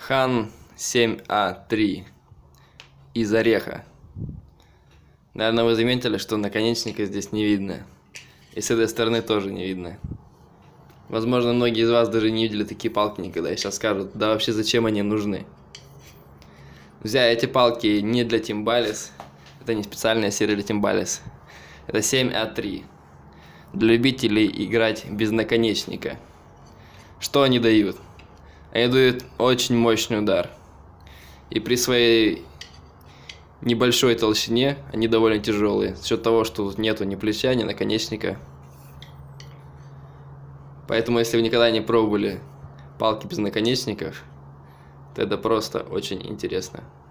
Хан 7А3 из ореха. Наверное, вы заметили, что наконечника здесь не видно. И с этой стороны тоже не видно. Возможно, многие из вас даже не видели такие палки никогда. И сейчас скажут, да вообще зачем они нужны? Друзья, эти палки не для Тимбалис. Это не специальная серия для Тимбалис. Это 7А3. Для любителей играть без наконечника. Что они дают? Они дают очень мощный удар. И при своей небольшой толщине они довольно тяжелые. За счет того, что тут нету ни плеча, ни наконечника. Поэтому, если вы никогда не пробовали палки без наконечников, то это просто очень интересно.